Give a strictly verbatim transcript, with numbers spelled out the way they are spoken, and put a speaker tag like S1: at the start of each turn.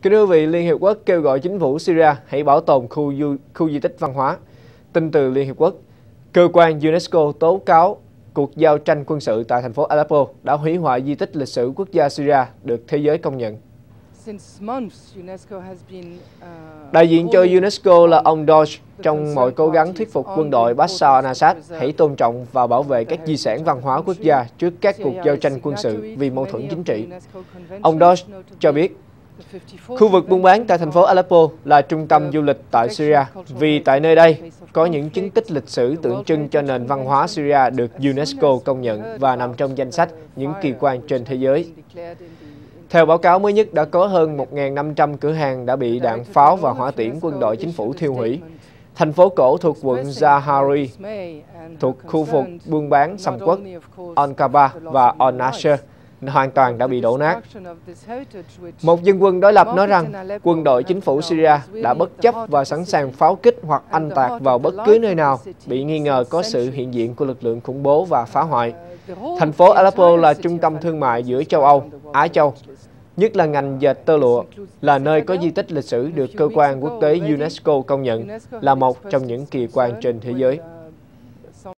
S1: Kính thưa quý vị, Liên Hiệp Quốc kêu gọi chính phủ Syria hãy bảo tồn khu, du, khu di tích văn hóa. Tin từ Liên Hiệp Quốc, cơ quan UNESCO tố cáo cuộc giao tranh quân sự tại thành phố Aleppo đã hủy hoại di tích lịch sử quốc gia Syria được thế giới công nhận. Đại diện cho UNESCO là ông Doge trong mọi cố gắng thuyết phục quân đội Bashar al-Assad hãy tôn trọng và bảo vệ các di sản văn hóa quốc gia trước các cuộc giao tranh quân sự vì mâu thuẫn chính trị. Ông Doge cho biết, khu vực buôn bán tại thành phố Aleppo là trung tâm du lịch tại Syria vì tại nơi đây có những chứng tích lịch sử tượng trưng cho nền văn hóa Syria được UNESCO công nhận và nằm trong danh sách những kỳ quan trên thế giới. Theo báo cáo mới nhất, đã có hơn một nghìn năm trăm cửa hàng đã bị đạn pháo và hỏa tiễn quân đội chính phủ thiêu hủy. Thành phố cổ thuộc quận Zahari, thuộc khu vực buôn bán sầm uất Al-Kaba và Al-Nasser, hoàn toàn đã bị đổ nát. Một dân quân đối lập nói rằng quân đội chính phủ Syria đã bất chấp và sẵn sàng pháo kích hoặc anh tạc vào bất cứ nơi nào bị nghi ngờ có sự hiện diện của lực lượng khủng bố và phá hoại. Thành phố Aleppo là trung tâm thương mại giữa châu Âu, Á Châu, nhất là ngành dệt tơ lụa, là nơi có di tích lịch sử được cơ quan quốc tế UNESCO công nhận là một trong những kỳ quan trên thế giới.